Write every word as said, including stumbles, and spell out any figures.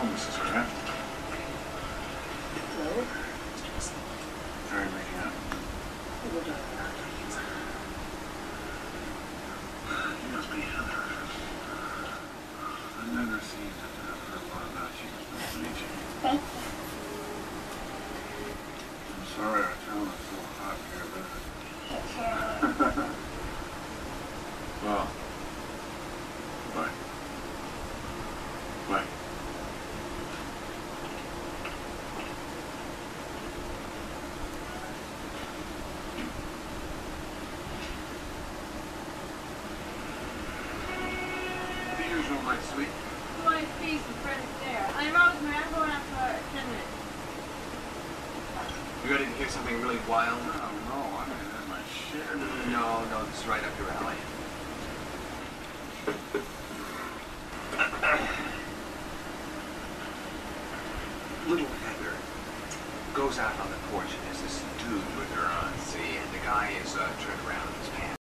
Missus Kraft. Hello? Very waking up. We're done now. You must be Heather. I've never seen it. I've heard a lot about you. It's nice to meet you. Thank you. I'm sorry our town is so hot here, but... Take care. Well... Bye. Bye. The usual, my sweet. You want to see some friends there. I'm Rosemary. I'm going out for ten minutes. You ready to hear something really wild? No, no, I'm in my share. No, no, this is right up your alley. Little Heather goes out on the porch and there's this dude with her on, see, and the guy is uh,